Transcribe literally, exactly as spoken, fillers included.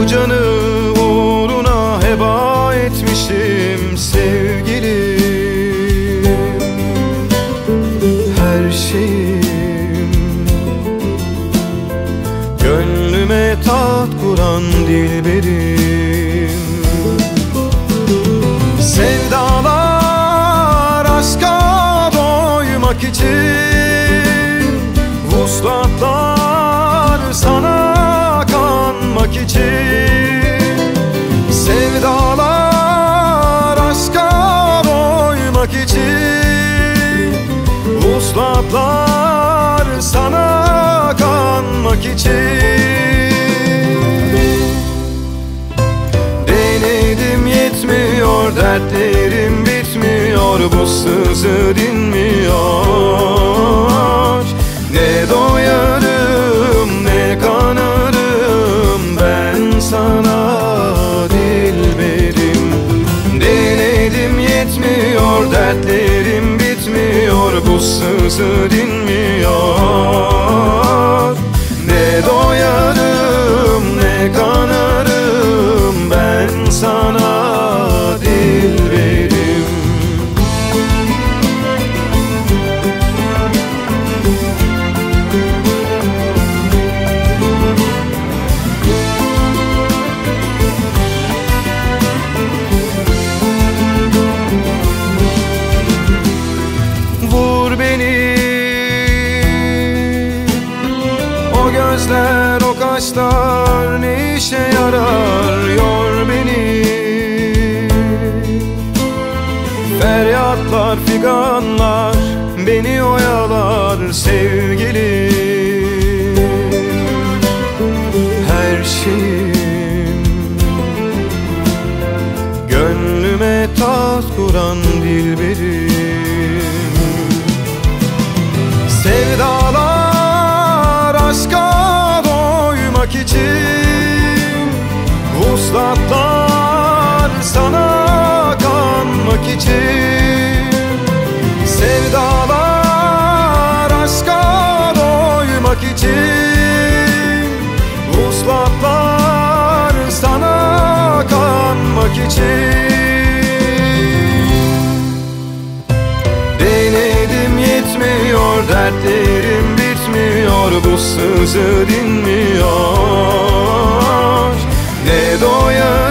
Bu canı uğruna heba etmişim sevgilim. Her şeyim, gönlüme tat kuran dilberim. Sevdalar aşka doymak için, vuslatlar sana kanmak için. Sevdalar aşka doymak için, vuslatlar sana kanmak için. Denedim yetmiyor, dertlerim bitmiyor, bu sızı dinmiyor. Ne doyarım ne kanarım ben sana dilberim. Denedim yetmiyor, dertlerim bitmiyor, bu sızı dinmiyor. Ne doyarım ne kanarım ben sana dilberim. Vur beni o gözler, o kaşlar ne işe yarar? Yor beni feryatlar, figanlar beni oyalar sevgilim. Her şeyim, gönlüme tat kuran dilberim. Sevdalar aşka doymak için, vuslatlar sana kanmak için. Sevdalar aşka doymak için, vuslatlar sana kanmak için. Denedim yetmiyor, dertlerim bitmiyor, bu sızı dinmiyor. Ne doyar